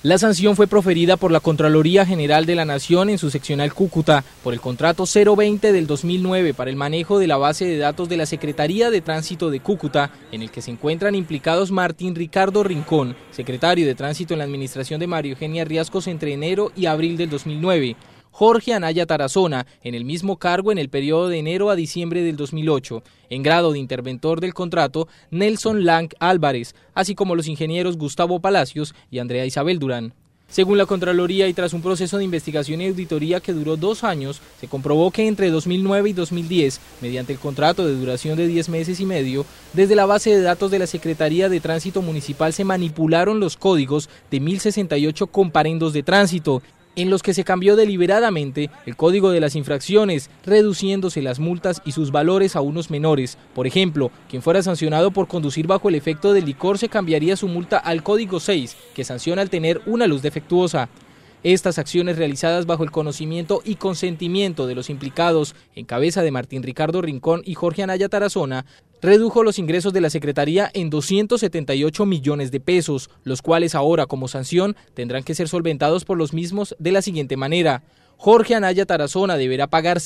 La sanción fue proferida por la Contraloría General de la Nación en su seccional Cúcuta por el contrato 020 del 2009 para el manejo de la base de datos de la Secretaría de Tránsito de Cúcuta, en el que se encuentran implicados Martín Ricardo Rincón, secretario de Tránsito en la administración de María Eugenia Riascos entre enero y abril del 2009, Jorge Anaya Tarazona, en el mismo cargo en el periodo de enero a diciembre del 2008, en grado de interventor del contrato Nelson Lang Álvarez, así como los ingenieros Gustavo Palacios y Andrea Isabel Durán. Según la Contraloría y tras un proceso de investigación y auditoría que duró 2 años, se comprobó que entre 2009 y 2010, mediante el contrato de duración de 10 meses y medio, desde la base de datos de la Secretaría de Tránsito Municipal se manipularon los códigos de 1068 comparendos de tránsito, en los que se cambió deliberadamente el código de las infracciones, reduciéndose las multas y sus valores a unos menores. Por ejemplo, quien fuera sancionado por conducir bajo el efecto del licor se cambiaría su multa al código 6, que sanciona al tener una luz defectuosa. Estas acciones realizadas bajo el conocimiento y consentimiento de los implicados, en cabeza de Martín Ricardo Rincón y Jorge Anaya Tarazona, redujo los ingresos de la Secretaría en 278 millones de pesos, los cuales ahora como sanción tendrán que ser solventados por los mismos de la siguiente manera. Jorge Anaya Tarazona deberá pagar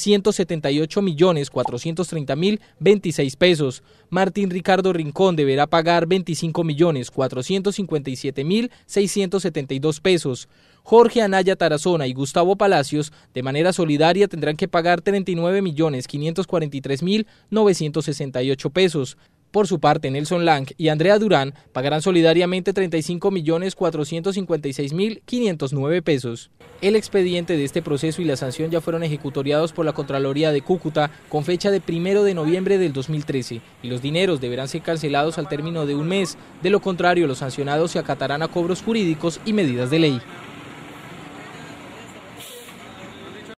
178.430.026 pesos. Martín Ricardo Rincón deberá pagar 25.457.672 pesos. Jorge Anaya Tarazona y Gustavo Palacios, de manera solidaria, tendrán que pagar 39.543.968 pesos. Por su parte, Nelson Lang y Andrea Durán pagarán solidariamente 35.456.509 pesos. El expediente de este proceso y la sanción ya fueron ejecutoriados por la Contraloría de Cúcuta con fecha de 1 de noviembre del 2013 y los dineros deberán ser cancelados al término de un mes. De lo contrario, los sancionados se acatarán a cobros jurídicos y medidas de ley.